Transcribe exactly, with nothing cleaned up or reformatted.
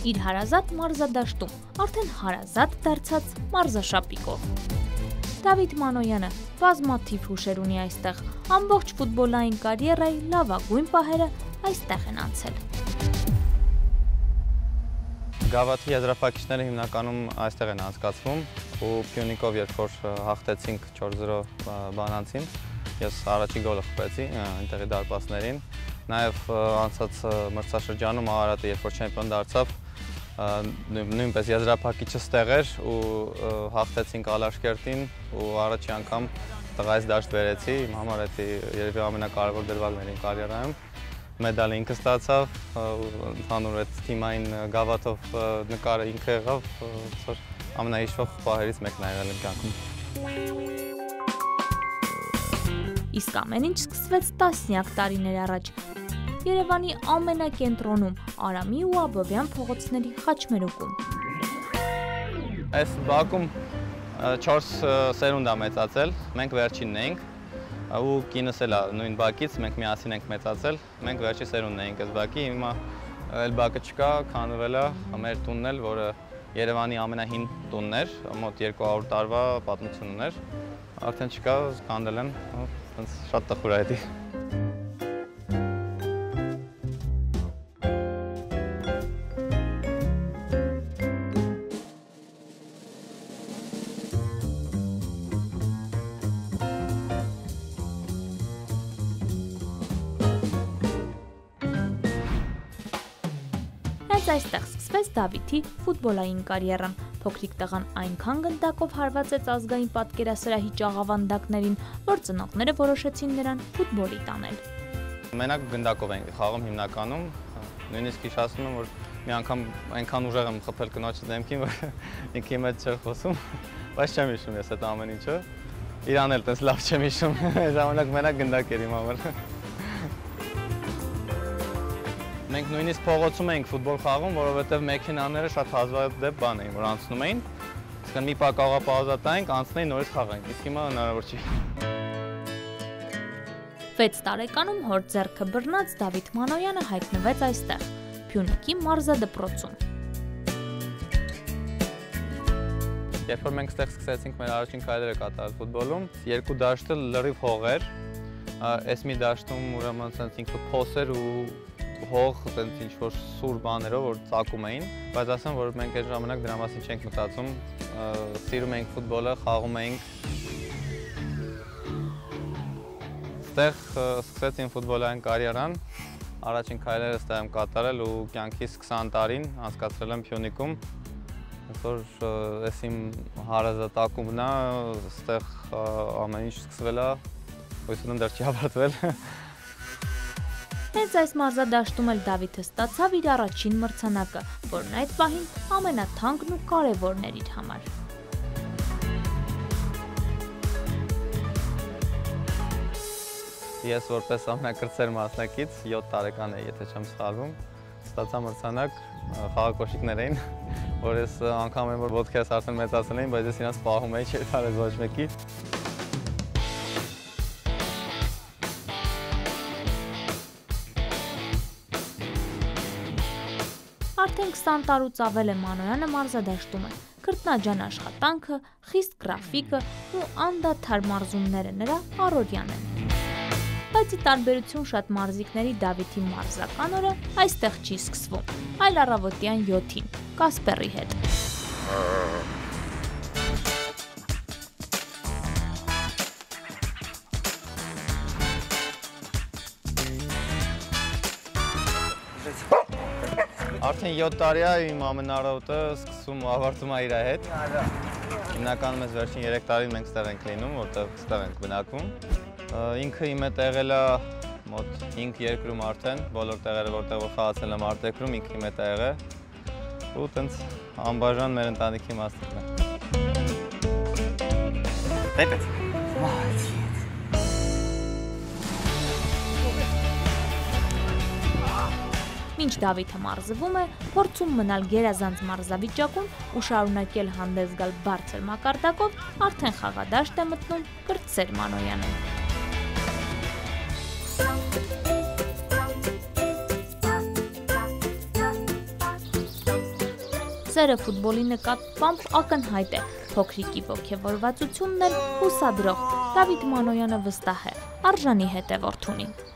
իր հարազատ մարզադաշտում, արդեն հարազատ դարձած մարզաշապիկով։ Դավիթ Մանոյանը բազմաթիվ հուշեր ունի այստեղ, ամբողջ ֆուտբոլային կարիերայի լավագույն պահերը այստեղ են անցել։ Գավաթի եզրափակիչները հիմնականում այստեղ են անցկացվում ու Փյունիկով երբ որ հաղթեցինք չորս զրո Բանանցին, ես առաջի գոլը խփեցի այնտեղի դարպասներին, նաև անցած մրցաշրջանում Արարատը երբ որ չեմպիոն դարձավ, նույնպես եզրափակիչը ստեղ էր ու հաղթեցինք Ալաշկերտին ու առաջի անգամ տղայից դաշտ վերեցի, իմ համար դա երևի ամենակարևոր դրվագն էր իմ կարիերայում։ Մեդալը ինքը ստացավ, ընդհանուր այդ թիմային գավաթով նկարը ինքը եղավ, որ ամենահիշվող պահերից մեկն է եղել իմ կյանքում։ Իսկ ամեն ինչ սկսվեց տասնյակ տարիներ առաջ, Երևանի ամենակենտրոնում, Արամի ու Աբովյան փողոցների խաչմերուկում։ Այս բակում չորս սերունդ է մեծացել, մենք վերջինն էինք, ու կինս էլ նույն բակից, մենք միասին ենք մեծացել, մենք վերջի սերունդն էինք այս բակի, հիմա էլ բակը չկա, քանդվել է, մեր տունն էլ, որը Երևանի ամենահին տունն էր, մոտ երկու հարյուր տարվա պատմություն ուներ, արդեն չկա, քանդել են, շատ տխուր է դա։ Այստեղ սկսվեց Դավիթի ֆուտբոլային կարիերան։ Փոքրիկ տղան այնքան գնդակով հարվածեց ազգային պատկերասրահի ճաղավանդակներին, որ ծնողները որոշեցին նրան ֆուտբոլի տանել։ Մենակ գնդակով ենք խաղում հիմնականում, նույնիսկ հիշացնում եմ, որ մի անգամ այնքան ուժեղ եմ խփել կնոջի դեմքին, որ ինքը իմ հետ չէր խոսում, բայց չեմ հիշում ես այդ ամեն ինչը։ Իրան էլ տես լավ չեմ հիշում, ժամանակ մենակ գնդակ էր իմ համար։ Մենք նույնիսկ փողոցում էինք ֆուտբոլ խաղում, որովհետև մեքենաները շատ հազվադեպ բան էին, որ անցնում էին, իսկ մի պահ կարող է պաուզա տանք, անցնեին նորից խաղանք, իսկ հիմա հնարավոր չի։ վեց տարեկանում հոր ձեռքը բռնած Դավիթ Մանոյանը հայտնվեց այստեղ, Փյունիկի մարզադպրոցում։ Երբ որ մենք ստեղ սկսեցինք մեր առաջին քայլերը կատարել ֆուտբոլում, երկու դաշտը լրիվ հող էր, այս մի դաշտում ուրեմն ինքը փոս էր ու հող, տենց ինչ-որ սուր բաներով, որ ծակում էին, բայց ասեմ, որ մենք այդ ժամանակ դրա մասին չենք մտածում, սիրում էինք ֆուտբոլը, խաղում էինք։ Ստեղ սկսեց իմ ֆուտբոլային կարիերան, առաջին քայլերը ստեղ եմ կատարել ու կյանքիս քսան տարին անցկացրել եմ Փյունիկում, որ այս իմ հարազատակումն է, ստեղ ամեն ինչ սկսվել է, հույս ունեմ դեռ չի ավարտվել։ Հենց այս մարզադաշտում էլ Դավիթը ստացավ իր առաջին մրցանակը, որն այդ պահին ամենաթանկն ու կարևորն էր իր համար։ Ես որպես ամենակրտսեր մասնակից յոթ տարեկան էի, եթե չեմ սխալվում, ստացա մրցանակ, խաղակոշիկներ էին, որ ես անգամ եմ, որ ոտքերս արդեն մեծացել էին, բայց ես իրանց պահում էի, չէի տալիս ոչ մեկի։ Արդեն քսան տարուց ավել է Մանոյանը մարզադաշտում է, քրտնաջան աշխատանքը, խիստ գրաֆիկը ու անդադար մարզումները նրա առօրյան են։ Բայց ի տարբերություն շատ մարզիկների Դավիթի մարզական օրը այստեղ չի սկսվում, այլ առավոտյան յոթին, Կասպերի հետ։ Արդեն յոթ տարի է իմ ամենառավոտը սկսում ու ավարտում է իր հետ։ Հիմնականում ես վերջին երեք տարին մենք ստեղ ենք լինում, որտեղ ստեղ ենք բնակվում։ Ինքը իմ հետ եղել է մոտ հինգ երկրում արդեն, բոլոր տեղերը որտեղ որ խաղացել եմ արտերկրում, ինքը իմ հետ է եղել։ Ու տենց անբաժան մեր ընտանիքի մասնիկն է։ Դեպեց։ Մայր։ Մինչ Դավիթը մարզվում է, փորձում մնալ գերազանց մարզավիճակում ու շարունակել հանդես գալ բարձր մակարդակով, արդեն խաղադաշտ է մտնում կրտսեր Մանոյանը։ սերը ֆուտբոլի նկատմամբ ակնհայտ է, փոքրիկի ոգևորվածությունն էլ հուսադրող։ Դավիթ Մանոյանը վստահ է, արժանի հետևորդ ունի։